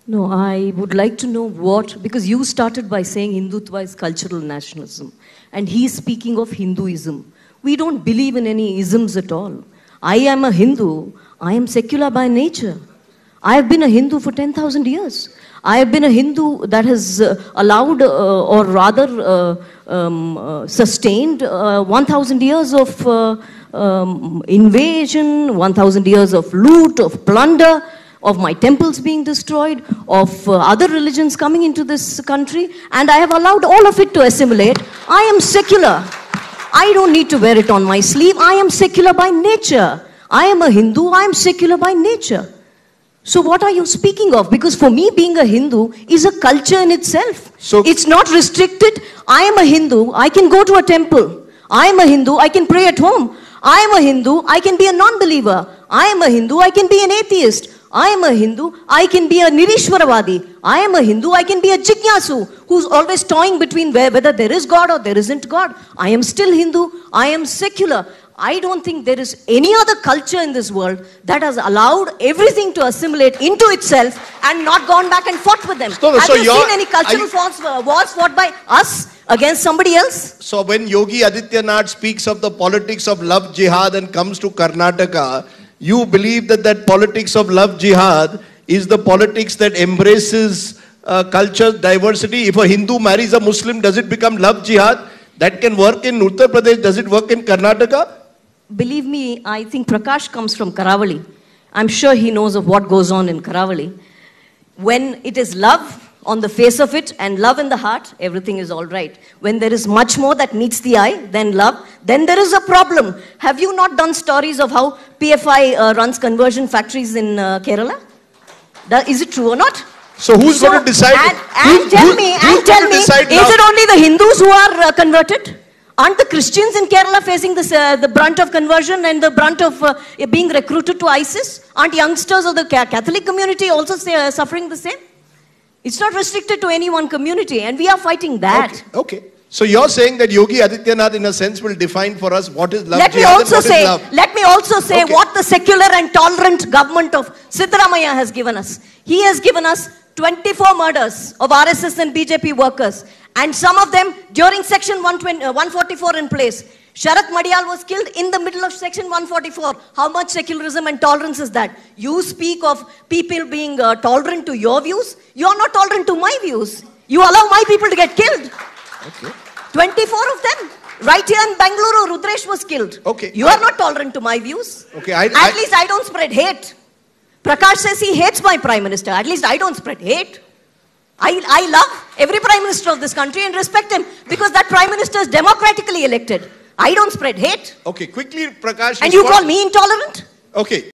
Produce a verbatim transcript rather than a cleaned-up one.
No, I would like to know what, because you started by saying Hindutva is cultural nationalism, and he's speaking of Hinduism. We don't believe in any isms at all. I am a Hindu. I am secular by nature. I have been a Hindu for ten thousand years. I have been a Hindu that has uh, allowed, uh, or rather uh, um, uh, sustained uh, one thousand years of uh, um, invasion, one thousand years of loot, of plunder, of my temples being destroyed, of uh, other religions coming into this country, and I have allowed all of it to assimilate. I am secular. I don't need to wear it on my sleeve. I am secular by nature. I am a Hindu. I am secular by nature. So what are you speaking of? Because for me, being a Hindu is a culture in itself. So it's not restricted. I am a Hindu. I can go to a temple. I am a Hindu. I can pray at home. I am a Hindu. I can be a non-believer. I am a Hindu. I can be an atheist. I am a Hindu, I can be a Nirishwaravadi. I am a Hindu, I can be a Jignasu, who's always toying between where, whether there is God or there isn't God. I am still Hindu, I am secular. I don't think there is any other culture in this world that has allowed everything to assimilate into itself and not gone back and fought with them. So, Have so you seen any cultural wars, uh, wars fought by us against somebody else? So when Yogi Adityanath speaks of the politics of love jihad and comes to Karnataka, you believe that that politics of love jihad is the politics that embraces uh, culture diversity. If a Hindu marries a Muslim, does it become love jihad? That can work in Uttar Pradesh. Does it work in Karnataka? Believe me, I think Prakash comes from Karavali. I'm sure he knows of what goes on in Karavali. When it is love on the face of it and love in the heart, everything is all right. When there is much more that meets the eye than love, then there is a problem. Have you not done stories of how P F I uh, runs conversion factories in uh, Kerala? That, is it true or not? So who's so, going to decide? And, and who's, tell who's, me, who's and tell me, is now? it only the Hindus who are uh, converted? Aren't the Christians in Kerala facing this, uh, the brunt of conversion and the brunt of uh, being recruited to ISIS? Aren't youngsters of the Catholic community also say, uh, suffering the same? It's not restricted to any one community, and we are fighting that. Okay. okay. So you're saying that Yogi Adityanath, in a sense, will define for us what is love. Let me also say, let me also say okay. what the secular and tolerant government of Siddaramaiah has given us. He has given us twenty-four murders of R S S and B J P workers, and some of them during Section one forty-four in place. Sharath Madiyal was killed in the middle of Section one forty-four. How much secularism and tolerance is that? You speak of people being uh, tolerant to your views. You are not tolerant to my views. You allow my people to get killed. Okay. twenty-four of them. Right here in Bangalore, Rudresh was killed. Okay. You are not tolerant to my views. Okay. I, At I, least I don't spread hate. Prakash says he hates my Prime Minister. At least I don't spread hate. I, I love every Prime Minister of this country and respect him because that Prime Minister is democratically elected. I don't spread hate. Okay, quickly, Prakash. And you call me intolerant? Okay.